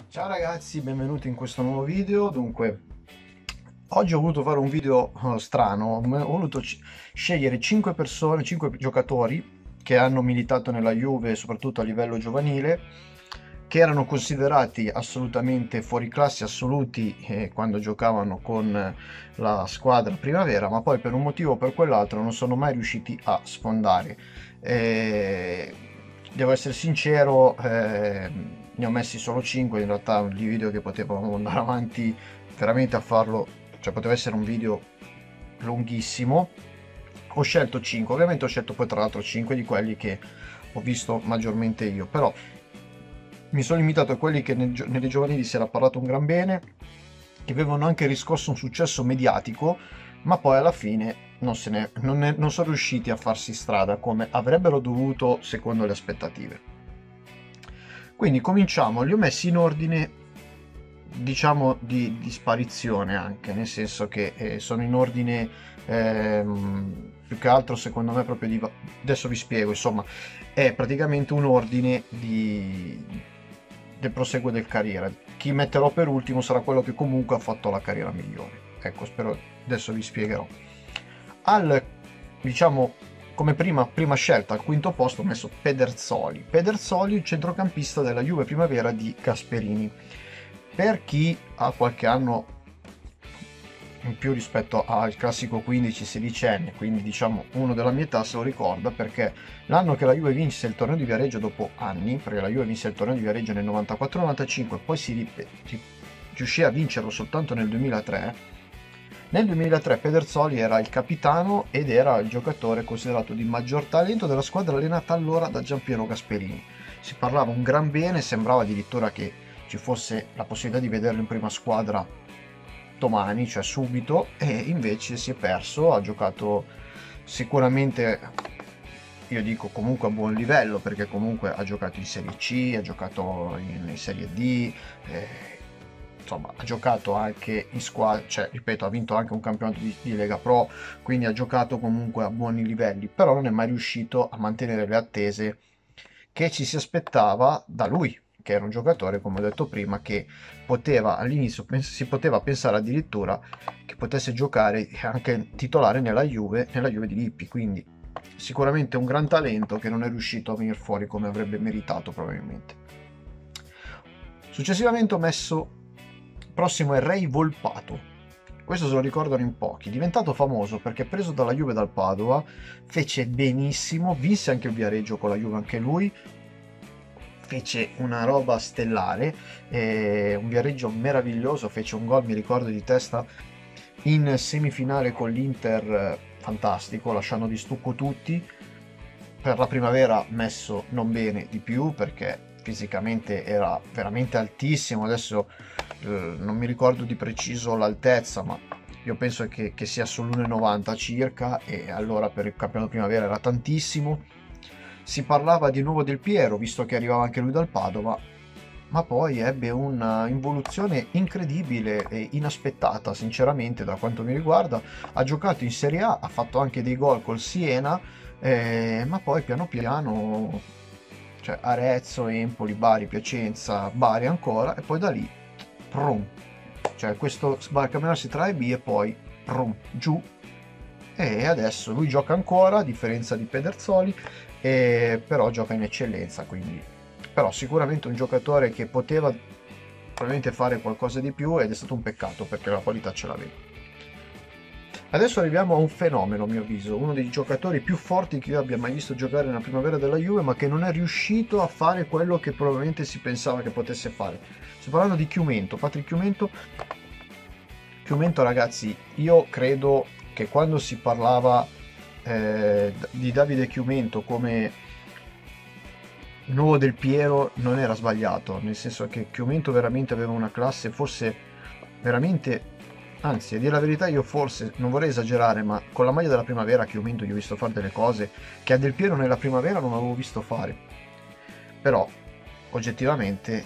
Ciao ragazzi, benvenuti in questo nuovo video. Dunque, oggi ho voluto fare un video strano, ho voluto scegliere 5 persone, 5 giocatori che hanno militato nella Juve, soprattutto a livello giovanile, che erano considerati assolutamente fuori classe assoluti quando giocavano con la squadra primavera, ma poi per un motivo o per quell'altro non sono mai riusciti a sfondare. Eh, Devo essere sincero, ne ho messi solo 5, in realtà di video che potevano andare avanti veramente a farlo, cioè poteva essere un video lunghissimo. Ho scelto 5, ovviamente ho scelto poi tra l'altro 5 di quelli che ho visto maggiormente io, però mi sono limitato a quelli che nelle giovanili si era parlato un gran bene, che avevano anche riscosso un successo mediatico, ma poi alla fine non sono riusciti a farsi strada come avrebbero dovuto secondo le aspettative. Quindi cominciamo, li ho messi in ordine, diciamo, di sparizione anche, nel senso che sono in ordine più che altro secondo me proprio di... Adesso vi spiego, insomma, è praticamente un ordine del proseguo del carriera. Chi metterò per ultimo sarà quello che comunque ha fatto la carriera migliore. Ecco, spero, adesso vi spiegherò. Al, diciamo, come prima scelta, al quinto posto ho messo Pedersoli. Pedersoli, il centrocampista della Juve Primavera di Gasperini. Per chi ha qualche anno in più rispetto al classico 15-16enne, quindi diciamo uno della mia età se lo ricorda, perché l'anno che la Juve vinse il torneo di Viareggio dopo anni, perché la Juve vinse il torneo di Viareggio nel 94-95, poi riuscì a vincerlo soltanto nel 2003. Nel 2003 Pedersoli era il capitano ed era il giocatore considerato di maggior talento della squadra allenata allora da Giampiero Gasperini. Si parlava un gran bene, sembrava addirittura che ci fosse la possibilità di vederlo in prima squadra domani, cioè subito, e invece si è perso. Ha giocato sicuramente, io dico comunque a buon livello, perché comunque ha giocato in Serie C, ha giocato in Serie D, insomma ha giocato anche in squadra, cioè ripeto, ha vinto anche un campionato di Lega Pro, quindi ha giocato comunque a buoni livelli, però non è mai riuscito a mantenere le attese che ci si aspettava da lui, che era un giocatore, come ho detto prima, che poteva all'inizio si poteva pensare addirittura che potesse giocare anche titolare nella Juve di Lippi, quindi sicuramente un gran talento che non è riuscito a venire fuori come avrebbe meritato probabilmente. Successivamente ho messo, prossimo è Ray Volpato. Questo se lo ricordano in pochi, diventato famoso perché preso dalla Juve dal Padova, fece benissimo, vinse anche il Viareggio con la Juve anche lui, fece una roba stellare, un Viareggio meraviglioso, fece un gol, mi ricordo di testa, in semifinale con l'Inter, fantastico, lasciando di stucco tutti. Per la primavera messo non bene di più perché fisicamente era veramente altissimo, adesso non mi ricordo di preciso l'altezza, ma io penso che sia sull'1,90 circa, e allora per il campionato primavera era tantissimo. Si parlava di nuovo del Piero, visto che arrivava anche lui dal Padova, ma poi ebbe un'involuzione incredibile e inaspettata, sinceramente, da quanto mi riguarda. Ha giocato in Serie A, ha fatto anche dei gol col Siena, ma poi piano piano, cioè Arezzo, Empoli, Bari, Piacenza, Bari ancora, e poi da lì, prum, cioè questo sbarcamenarsi tra A e B e poi, prum, giù. E adesso lui gioca ancora, a differenza di Pedersoli, però gioca in eccellenza, quindi però sicuramente un giocatore che poteva probabilmente fare qualcosa di più, ed è stato un peccato perché la qualità ce l'aveva. Adesso arriviamo a un fenomeno, a mio avviso, uno dei giocatori più forti che io abbia mai visto giocare nella primavera della Juve, ma che non è riuscito a fare quello che probabilmente si pensava che potesse fare. Sto parlando di Chiumento, Patrick Chiumento. Chiumento, ragazzi, io credo che quando si parlava di Davide Chiumento come nuovo Del Piero non era sbagliato, nel senso che Chiumento veramente aveva una classe, forse veramente, anzi, a dire la verità, io forse non vorrei esagerare, ma con la maglia della primavera Chiumento gli ho visto fare delle cose che a Del Piero nella primavera non avevo visto fare. Però oggettivamente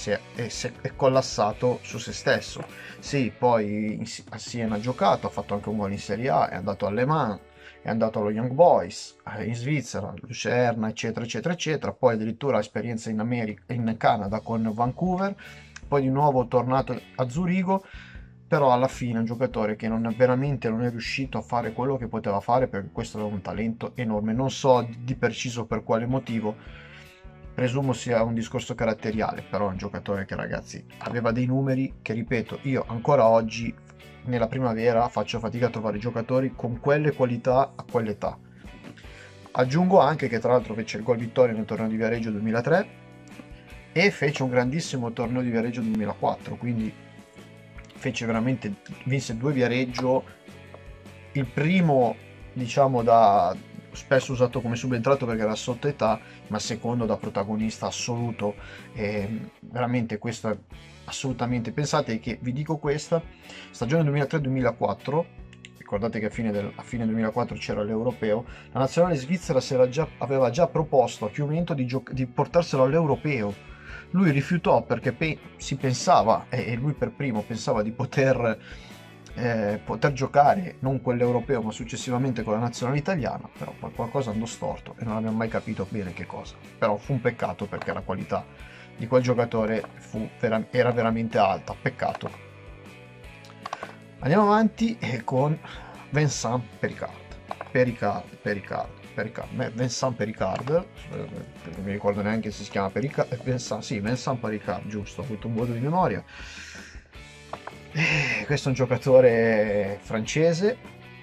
è collassato su se stesso. Sì, poi a Siena ha giocato, ha fatto anche un gol in Serie A, è andato alle Mans, è andato allo Young Boys, in Svizzera, Lucerna, eccetera, eccetera, eccetera. Poi addirittura esperienza in America, in Canada con Vancouver. poi di nuovo tornato a Zurigo, però alla fine è un giocatore che veramente non è riuscito a fare quello che poteva fare, perché questo aveva un talento enorme, non so di preciso per quale motivo, presumo sia un discorso caratteriale, però è un giocatore che, ragazzi, aveva dei numeri che, ripeto, io ancora oggi nella primavera faccio fatica a trovare giocatori con quelle qualità a quell'età. Aggiungo anche che tra l'altro fece il gol vittoria nel torneo di Viareggio 2003 e fece un grandissimo torneo di Viareggio 2004, quindi vinse 2 Viareggio, il primo diciamo da spesso usato come subentrato perché era sotto età, ma il secondo da protagonista assoluto, e veramente questo è assolutamente, pensate che vi dico questa stagione 2003-2004, ricordate che a fine 2004 c'era l'Europeo, la nazionale svizzera aveva già proposto a Chiumento di portarselo all'Europeo. Lui rifiutò perché si pensava, e lui per primo pensava di poter giocare non quell'Europeo ma successivamente con la nazionale italiana, però poi qualcosa andò storto e non abbiamo mai capito bene che cosa. Però fu un peccato perché la qualità di quel giocatore era veramente alta, peccato. Andiamo avanti con Vincent Pericard. Vincent Pericard, non mi ricordo neanche se si chiama Pericard, Vincent Pericard, giusto, ho avuto un vuoto di memoria. Questo è un giocatore francese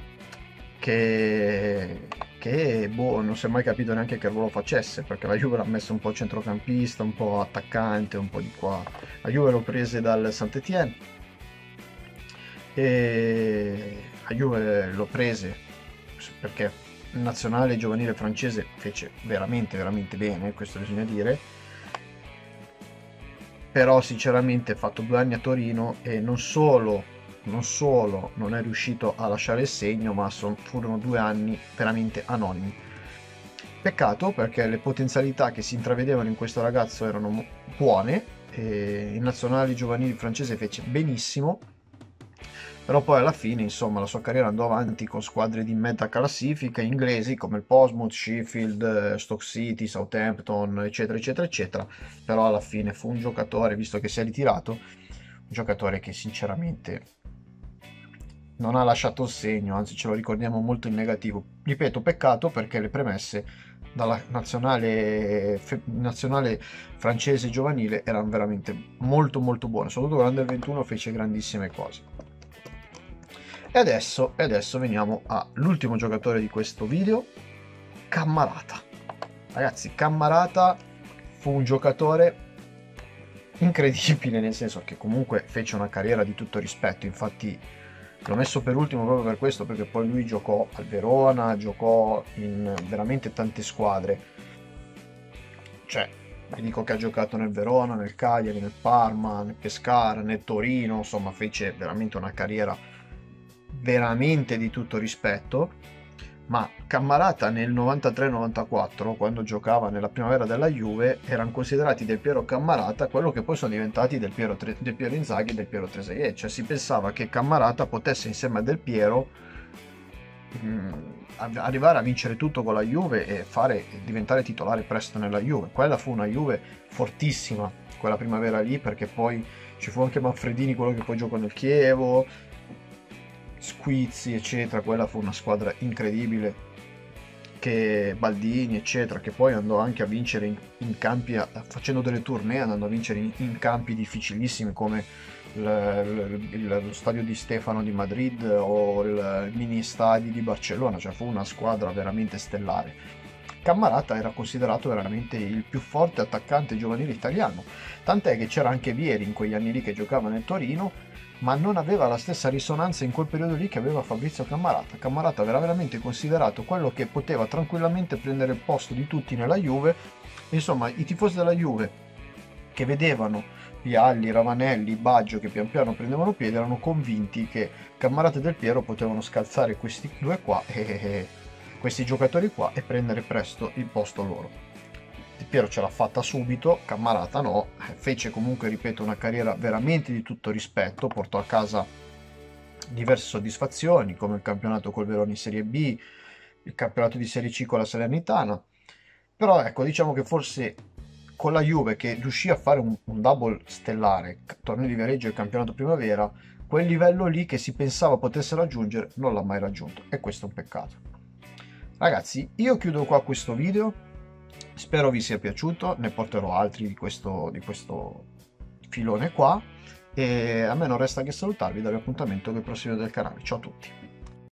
che boh, non si è mai capito neanche che ruolo facesse, perché la Juve l'ha messo un po' centrocampista, un po' attaccante, un po' di qua. La Juve l'ho prese dal Saint-Étienne e la Juve l'ho prese perché il nazionale giovanile francese fece veramente veramente bene, questo bisogna dire, però sinceramente ha fatto 2 anni a Torino e non solo non è riuscito a lasciare il segno, ma furono 2 anni veramente anonimi. Peccato, perché le potenzialità che si intravedevano in questo ragazzo erano buone, e il nazionale giovanile francese fece benissimo, però poi alla fine, insomma, la sua carriera andò avanti con squadre di metà classifica inglesi come il Portsmouth, Sheffield, Stoke City, Southampton, eccetera, eccetera, eccetera. Però alla fine fu un giocatore, visto che si è ritirato, un giocatore che sinceramente non ha lasciato il segno, anzi ce lo ricordiamo molto in negativo. Ripeto, peccato perché le premesse dalla nazionale francese giovanile erano veramente molto molto buone, soprattutto con l'Under 21 fece grandissime cose. E adesso veniamo all'ultimo giocatore di questo video, Cammarata. Ragazzi, Cammarata fu un giocatore incredibile, nel senso che comunque fece una carriera di tutto rispetto, infatti l'ho messo per ultimo proprio per questo, perché poi lui giocò al Verona, giocò in veramente tante squadre, cioè vi dico che ha giocato nel Verona, nel Cagliari, nel Parma, nel Pescara, nel Torino, insomma fece veramente una carriera veramente di tutto rispetto. Ma Cammarata nel 93-94, quando giocava nella primavera della Juve, erano considerati Del Piero Cammarata quello che poi sono diventati Del Piero Inzaghi e Del Piero Trezeguet, cioè si pensava che Cammarata potesse insieme a Del Piero arrivare a vincere tutto con la Juve e diventare titolare presto nella Juve. Quella fu una Juve fortissima, quella primavera lì, perché poi ci fu anche Manfredini, quello che poi giocò nel Chievo, Squizzi eccetera. Quella fu una squadra incredibile, che Baldini eccetera, che poi andò anche a vincere in campi, facendo delle tournée, andando a vincere in campi difficilissimi come lo stadio di Stefano di Madrid o il mini stadi di Barcellona, cioè fu una squadra veramente stellare. Cammarata era considerato veramente il più forte attaccante giovanile italiano, tant'è che c'era anche Vieri in quegli anni lì che giocava nel Torino, ma non aveva la stessa risonanza in quel periodo lì che aveva Fabrizio Cammarata. Cammarata era veramente considerato quello che poteva tranquillamente prendere il posto di tutti nella Juve. Insomma, i tifosi della Juve che vedevano Vialli, Ravanelli, Baggio che pian piano prendevano piede erano convinti che Cammarata e Del Piero potevano scalzare questi due qua questi giocatori qua e prendere presto il posto loro. Del Piero ce l'ha fatta subito, Cammarata no, fece comunque, ripeto, una carriera veramente di tutto rispetto, portò a casa diverse soddisfazioni come il campionato col Verona in Serie B, il campionato di Serie C con la Salernitana, però ecco, diciamo che forse con la Juve che riuscì a fare un double stellare, torneo di Viareggio e campionato primavera, quel livello lì che si pensava potesse raggiungere non l'ha mai raggiunto, e questo è un peccato. Ragazzi, io chiudo qua questo video, spero vi sia piaciuto, ne porterò altri di questo filone qua, e a me non resta che salutarvi e darvi appuntamento con il prossimo video del canale. Ciao a tutti!